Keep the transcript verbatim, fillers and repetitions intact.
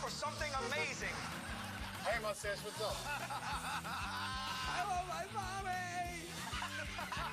for something amazing. Hey, mustache, what's up? I want my mommy!